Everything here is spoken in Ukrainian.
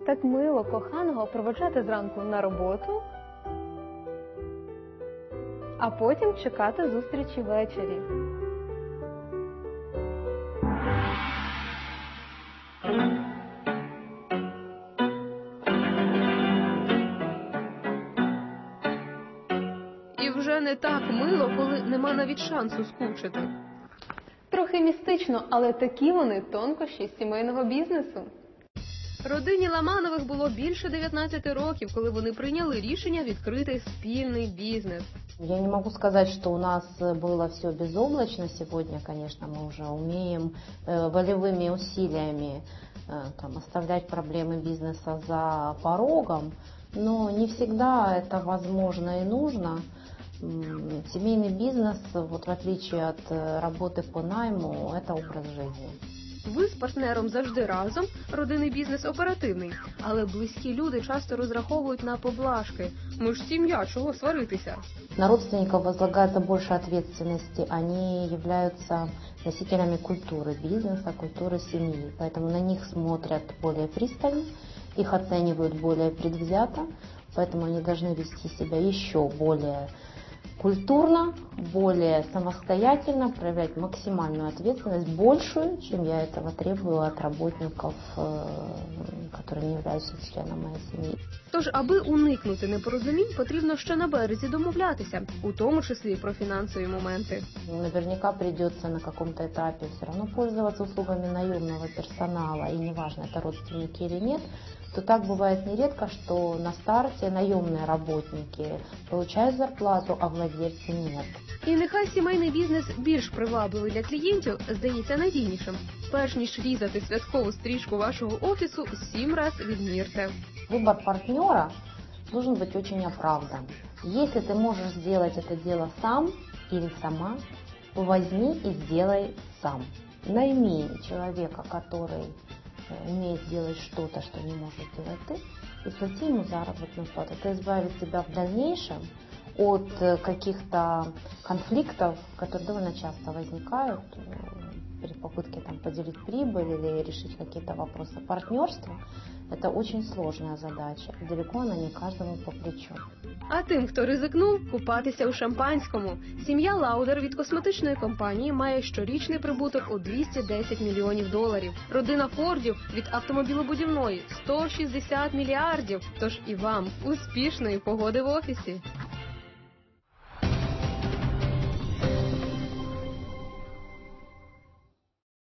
Так мило коханого проводжати зранку на роботу, а потім чекати зустрічі ввечері. І вже не так мило, коли нема навіть шансу скучити. Трохи містично, але такі вони тонкощі сімейного бізнесу. Родині Ламанових було більше 19 років, коли вони прийняли рішення відкрити спільний бізнес. Я не могу сказать, что у нас было все безоблачно. Сегодня, конечно, мы уже умеем волевыми усилиями оставлять проблемы бизнеса за порогом, но не всегда это возможно и нужно. Семейный бизнес, вот в отличие от работы по найму, это образ жизни. Ви з партнером завжди разом, родинний бізнес оперативний, але близькі люди часто розраховують на поблажки. Ми ж сім'я, чого сваритися? На родственников возлагается больше ответственности, они являются носителями культуры бизнеса, культуры семьи, поэтому на них смотрят более пристально, их оценивают более предвзято, поэтому они должны вести себя еще более культурно, более самостоятельно, проявлять максимальную ответственность, большую, чем я этого требую от работников, которые не являются членом моей семьи. Тож, аби уникнути непорозумінь, потрібно ще на березі домовлятися, у тому числі і про фінансові моменти. Наверняка придется на каком-то этапе все равно пользоваться услугами наемного персонала, и неважно, это родственники или нет, то так бывает нередко, что на старте наемные работники получают зарплату, а владельцы нет. І нехай сімейний бізнес більш привабливий для клієнтів, здається надійнішим. Перш ніж різати святкову стрічку вашого офісу, 7 раз відмірте. Выбор партнера должен быть очень оправдан. Если ты можешь сделать это дело сам или сама, то возьми и сделай сам. Найми человека, который умеет делать что-то, что не может делать ты, и плати ему заработную плату. Это избавит тебя в дальнейшем от каких-то конфликтов, которые довольно часто возникают при попытке поделить прибыль или решить какие-то вопросы партнерства. Это очень сложная задача, далеко она не каждому по плечу. А тим, хто ризикнув, купатися у шампанському. Сім'я Лаудер від косметичної компанії має щорічний прибуток у $210 мільйонів. Родина Фордів від автомобілебудівної – $160 мільярдів. Тож і вам успішної погоди в офісі!